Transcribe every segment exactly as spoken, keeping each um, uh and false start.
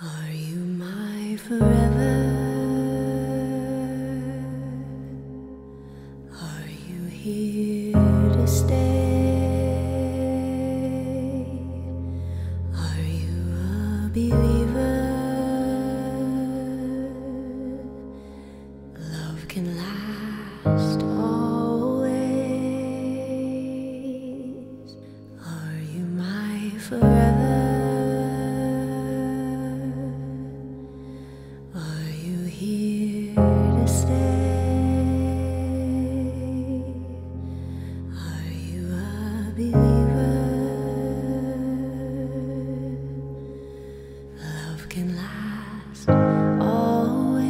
Are you my forever? Are you here to stay? Are you a believer? Love can last always. Are you my forever? Here to stay? Are you a believer? Love can last always.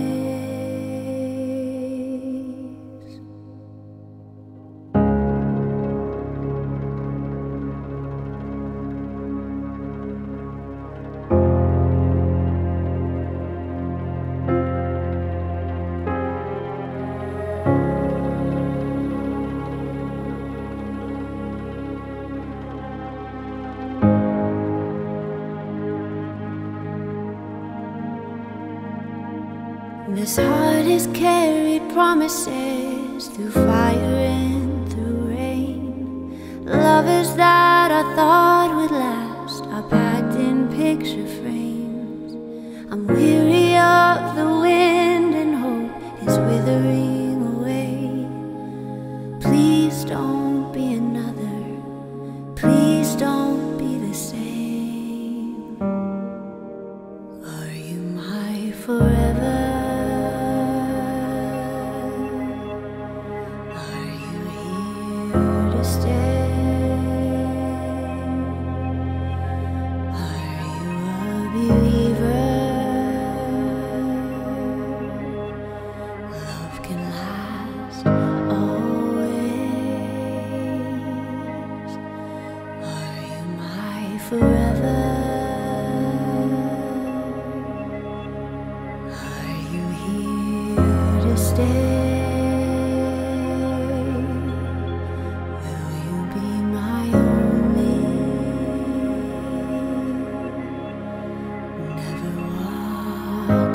This heart has carried promises through fire and through rain. Lovers that I thought would last are packed in picture frames. I'm weary of the wind and hope is withering away. Please don't be another. Please don't be the same. Are you my forever? Forever, are you here to stay? Will you be my only? Never walk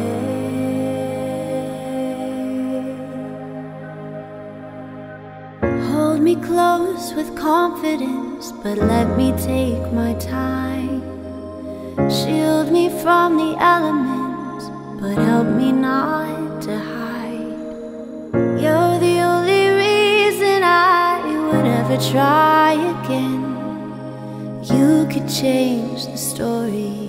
away. Hold me close with confidence, but let me take my time. Shield me from the elements, but help me not to hide. You're the only reason I would ever try again. You could change the story.